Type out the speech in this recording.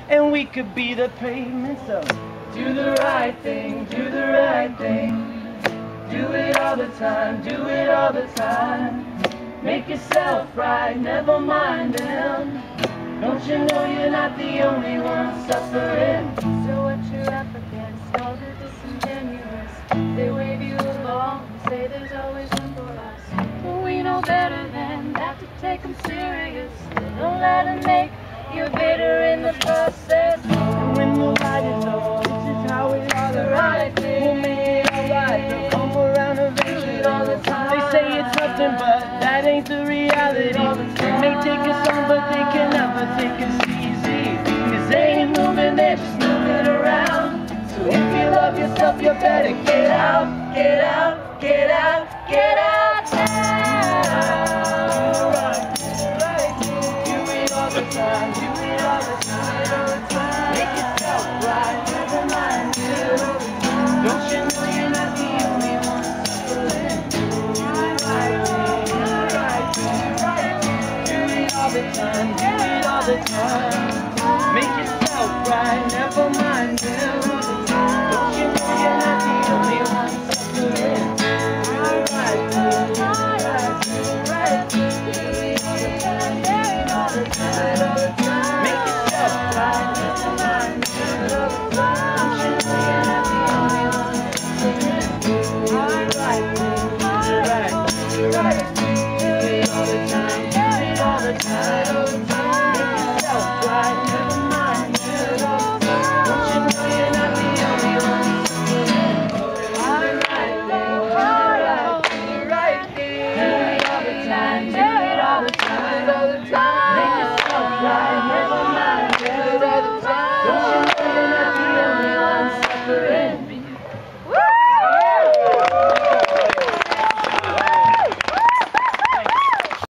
and we could be the pavement. So do the right thing, do the right thing. Do it all the time, do it all the time. Make yourself right, never mind them. Don't you know you're not the only one suffering? So what you're up against, all the disingenuous. They wave you along and say there's always room for us. But we know better than that to take them serious. Don't let them make you bitter in the process. And when the light is low, this is how we are the right thing. We'll make it alright, they'll come around eventually. All the time. They say it's nothing, but that ain't the reality. They may take us on, but they can never take us easy. Cause they ain't moving, they're just moving around. So if you love yourself, you better get out, get out, get out, get out now. Do it all the time, do it all the time. Make yourself right, never mind you. Don't you know you're not the only one suffering? Do it all the time, do it all the time. Make yourself right, never mind.